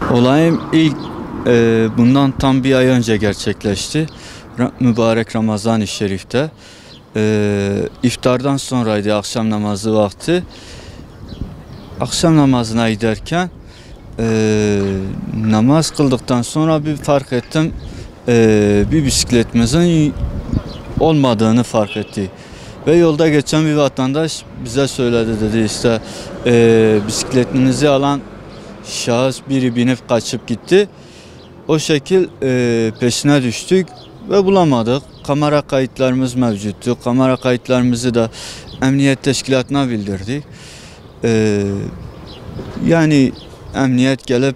Olayım ilk bundan tam bir ay önce gerçekleşti. Mübarek Ramazan-ı Şerif'te. İftardan sonraydı, akşam namazı vakti. Akşam namazına giderken namaz kıldıktan sonra bir fark ettim. Bir bisikletimizin olmadığını fark etti. Ve yolda geçen bir vatandaş bize söyledi, dedi işte bisikletinizi alan şahıs biri binip kaçıp gitti. O şekil peşine düştük ve bulamadık. Kamera kayıtlarımız mevcuttu. Kamera kayıtlarımızı da emniyet teşkilatına bildirdik. Yani emniyet gelip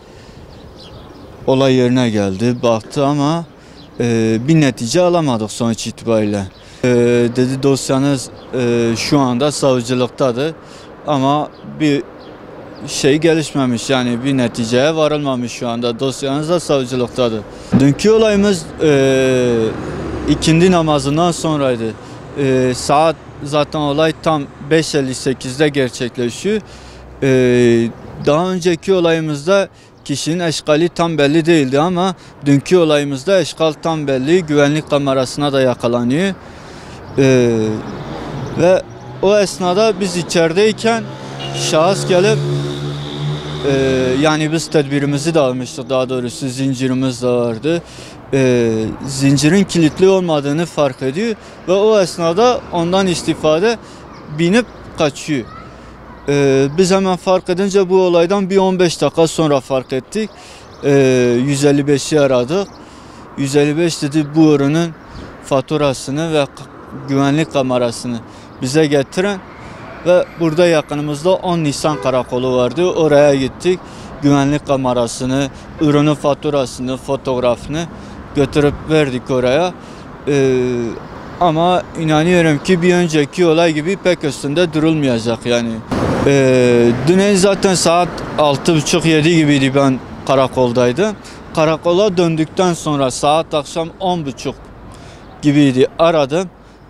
olay yerine geldi, baktı ama bir netice alamadık sonuç itibariyle. Dedi dosyanız şu anda savcılıktadır ama bir şey gelişmemiş, yani bir neticeye varılmamış, şu anda dosyanız da savcılıktadır. Dünkü olayımız ikindi namazından sonraydı. Saat zaten olay tam 5:58'de gerçekleşiyor. Daha önceki olayımızda kişinin eşkali tam belli değildi ama dünkü olayımızda eşkal tam belli, güvenlik kamerasına da yakalanıyor. Ve o esnada biz içerideyken şahıs gelip yani biz tedbirimizi de almıştık, daha doğrusu zincirimiz de vardı. Zincirin kilitli olmadığını fark ediyor ve o esnada ondan istifade binip kaçıyor. Biz hemen fark edince bu olaydan bir 15 dakika sonra fark ettik. 155'i aradık. 155 dedi bu ürünün faturasını ve güvenlik kamerasını bize getirin. Ve burada yakınımızda 10 Nisan karakolu vardı. Oraya gittik. Güvenlik kamerasını, ürünün faturasını, fotoğrafını götürüp verdik oraya. Ama inanıyorum ki bir önceki olay gibi pek üstünde durulmayacak yani. Dün zaten saat 6:30-7 gibiydi, ben karakoldaydım. Karakola döndükten sonra saat akşam 10:30 gibiydi, aradım.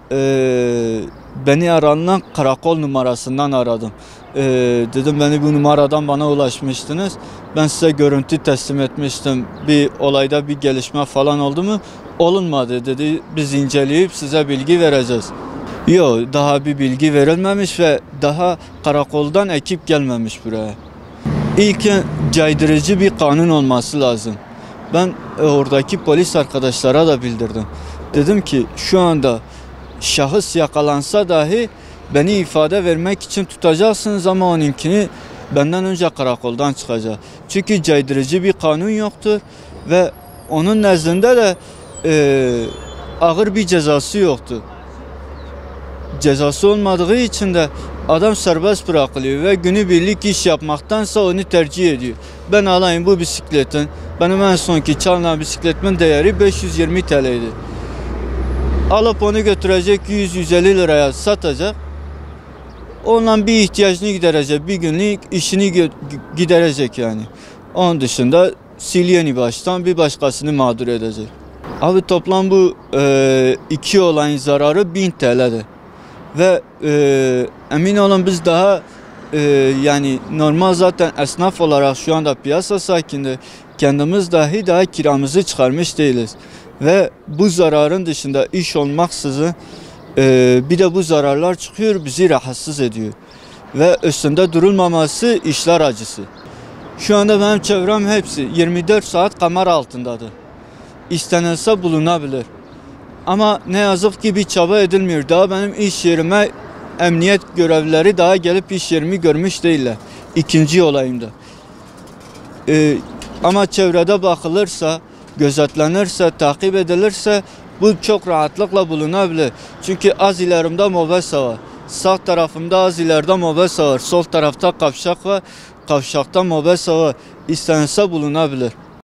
Beni aranan karakol numarasından aradım. Dedim beni bu numaradan bana ulaşmıştınız. Ben size görüntü teslim etmiştim. Bir olayda bir gelişme falan oldu mu? Olunmadı dedi. Biz inceleyip size bilgi vereceğiz. Yok, daha bir bilgi verilmemiş ve daha karakoldan ekip gelmemiş buraya. İlk caydırıcı bir kanun olması lazım. Ben oradaki polis arkadaşlara da bildirdim. Dedim ki şu anda şahıs yakalansa dahi beni ifade vermek için tutacaksınız ama onunkini benden önce karakoldan çıkacak. Çünkü caydırıcı bir kanun yoktur ve onun nezdinde de ağır bir cezası yoktu. Cezası olmadığı için de adam serbest bırakılıyor ve günübirlik iş yapmaktansa onu tercih ediyor. Ben alayım bu bisikletin, benim en sonki çalınan bisikletimin değeri 520 TL'ydi. Alıp onu götürecek 100-150 liraya satacak. Ondan bir ihtiyacını giderecek, bir günlük işini giderecek yani. Onun dışında silyeni baştan bir başkasını mağdur edecek. Abi toplam bu iki olayın zararı 1000 TL'dir. Ve emin olun biz daha yani normal zaten esnaf olarak şu anda piyasa sakini, kendimiz dahi daha kiramızı çıkarmış değiliz. Ve bu zararın dışında iş olmaksızın bir de bu zararlar çıkıyor, bizi rahatsız ediyor. Ve üstünde durulmaması işler acısı. Şu anda benim çevrem hepsi 24 saat kamera altındadır. İstenilse bulunabilir. Ama ne yazık ki bir çaba edilmiyor. Daha benim iş yerime emniyet görevlileri daha gelip iş yerimi görmüş değiller. İkinci olayımda. Ama çevrede bakılırsa, gözetlenirse, takip edilirse bu çok rahatlıkla bulunabilir. Çünkü az ilerimde Mobesa var. Sağ tarafımda az ileride Mobesa var. Sol tarafta kavşak var. Kavşakta Mobesa var. İstenirse bulunabilir.